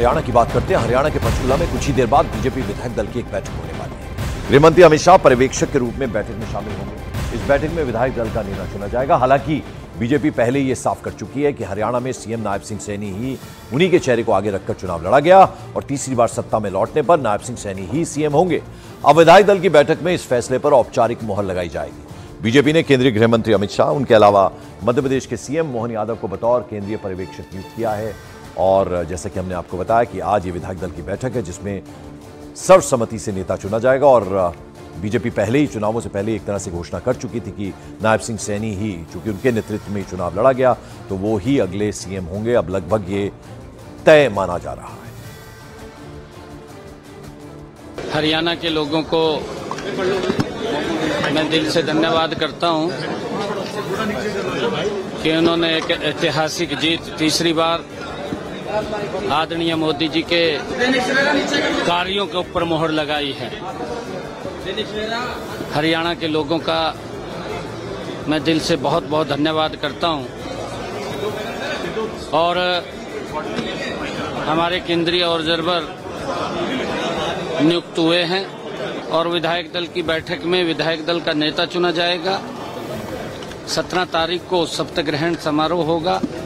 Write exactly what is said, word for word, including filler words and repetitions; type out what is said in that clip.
हरियाणा की बात करते हैं। हरियाणा के पंचकुला में कुछ ही देर बाद बीजेपी विधायक दल की एक बैठक होने वाली है। गृहमंत्री अमित शाह पर्यवेक्षक के रूप में बैठक में शामिल होंगे। इस बैठक में विधायक दल का नेता चुना जाएगा। हालांकि बीजेपी पहले ही ये साफ कर चुकी है कि हरियाणा में सीएम नायब सिंह सैनी ही उन्हीं के चेहरे को आगे रखकर चुनाव लड़ा गया और तीसरी बार सत्ता में लौटने पर नायब सिंह सैनी ही सीएम होंगे। अब विधायक दल की बैठक में इस फैसले पर औपचारिक मोहर लगाई जाएगी। बीजेपी ने केंद्रीय गृह मंत्री अमित शाह, उनके अलावा मध्य प्रदेश के सीएम मोहन यादव को बतौर केंद्रीय पर्यवेक्षक नियुक्त किया है। और जैसा कि हमने आपको बताया कि आज ये विधायक दल की बैठक है जिसमें सर्वसम्मति से नेता चुना जाएगा। और बीजेपी पहले ही चुनावों से पहले एक तरह से घोषणा कर चुकी थी कि नायब सिंह सैनी ही, चूंकि उनके नेतृत्व में चुनाव लड़ा गया, तो वो ही अगले सीएम होंगे। अब लगभग ये तय माना जा रहा है। हरियाणा के लोगों को मैं दिल से धन्यवाद करता हूं कि उन्होंने एक ऐतिहासिक जीत, तीसरी बार आदरणीय मोदी जी के कार्यों के ऊपर मोहर लगाई है। हरियाणा के लोगों का मैं दिल से बहुत बहुत धन्यवाद करता हूं। और हमारे केंद्रीय ऑब्जर्वर नियुक्त हुए हैं और विधायक दल की बैठक में विधायक दल का नेता चुना जाएगा। सत्रह तारीख को शपथ ग्रहण समारोह होगा।